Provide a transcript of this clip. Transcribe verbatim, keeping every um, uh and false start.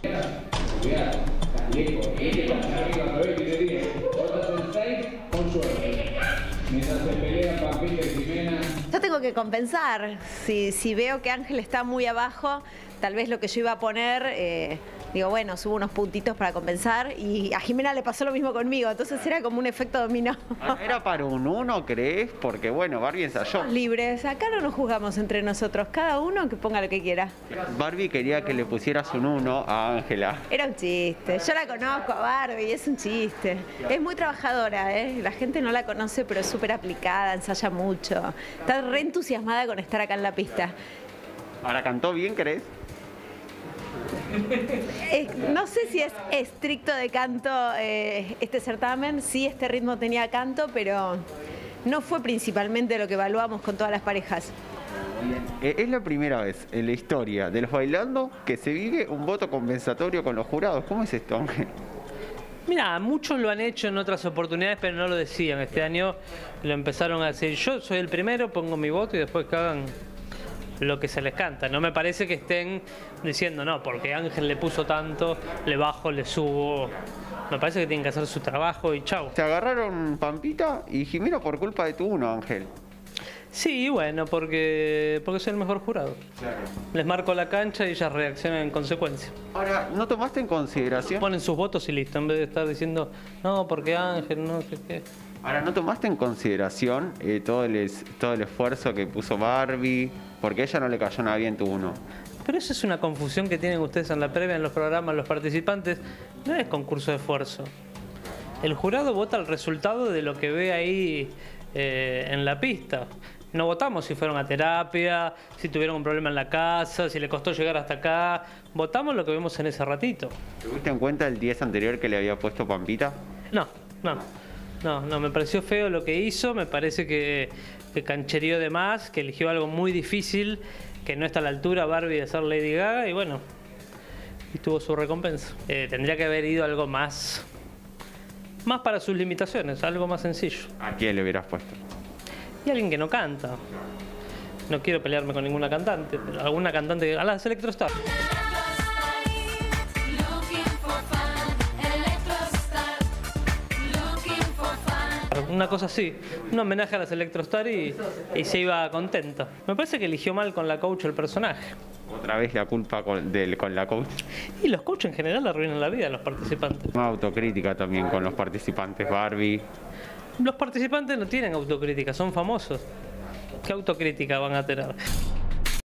Cuidado, estás lejos. Este pasa arriba, a ver qué te digo. Cortas el seis con suerte. Mientras se pelean Pampita y Jimena. Yo tengo que compensar. Si, si veo que Ángel está muy abajo, tal vez lo que yo iba a poner, eh, digo, bueno, subo unos puntitos para compensar. Y a Jimena le pasó lo mismo conmigo, entonces era como un efecto dominó. ¿Era para un uno, crees? Porque bueno, Barbie ensayó. Libres, acá no nos juzgamos entre nosotros, cada uno que ponga lo que quiera. Barbie quería que le pusieras un uno a Ángela. Era un chiste, yo la conozco a Barbie, es un chiste. Es muy trabajadora, ¿eh? La gente no la conoce, pero es súper aplicada, ensaya mucho. Está re entusiasmada con estar acá en la pista. ¿Ahora cantó bien, crees? Eh, no sé si es estricto de canto eh, este certamen, sí este ritmo tenía canto, pero no fue principalmente lo que evaluamos con todas las parejas. Eh, es la primera vez en la historia de los bailando que se vive un voto compensatorio con los jurados. ¿Cómo es esto, Ángel? Mira, muchos lo han hecho en otras oportunidades, pero no lo decían. Este año lo empezaron a decir, yo soy el primero, pongo mi voto y después que hagan lo que se les canta. No me parece que estén diciendo, no, porque Ángel le puso tanto, le bajo, le subo. Me parece que tienen que hacer su trabajo y chau. Se agarraron Pampita y Jimena por culpa de tu uno, Ángel. Sí, bueno, porque, porque soy el mejor jurado. Claro. Les marco la cancha y ellas reaccionan en consecuencia. Ahora, ¿no tomaste en consideración? Ponen sus votos y listo, en vez de estar diciendo, no, porque Ángel, no sé qué. Ahora, ¿no tomaste en consideración eh, todo, el es, todo el esfuerzo que puso Barbie? Porque a ella no le cayó nada bien tu uno. Pero eso es una confusión que tienen ustedes en la previa, en los programas, los participantes. No es concurso de esfuerzo. El jurado vota el resultado de lo que ve ahí eh, en la pista. No votamos si fueron a terapia, si tuvieron un problema en la casa, si le costó llegar hasta acá. Votamos lo que vemos en ese ratito. ¿Tuviste en cuenta el diez anterior que le había puesto Pampita? No, no. No, no, me pareció feo lo que hizo, me parece que, que canchereó de más, que eligió algo muy difícil, que no está a la altura Barbie de ser Lady Gaga y bueno, y tuvo su recompensa. Eh, tendría que haber ido algo más, más para sus limitaciones, algo más sencillo. ¿A quién le hubieras puesto? Y alguien que no canta. No quiero pelearme con ninguna cantante, pero alguna cantante que... A las Electrostar. Una cosa así, un homenaje a las Electrostar y, y se iba contenta. Me parece que eligió mal con la coach el personaje. Otra vez la culpa con, del, con la coach. Y los coaches en general arruinan la vida a los participantes. Una autocrítica también con los participantes, Barbie. Los participantes no tienen autocrítica, son famosos. ¿Qué autocrítica van a tener?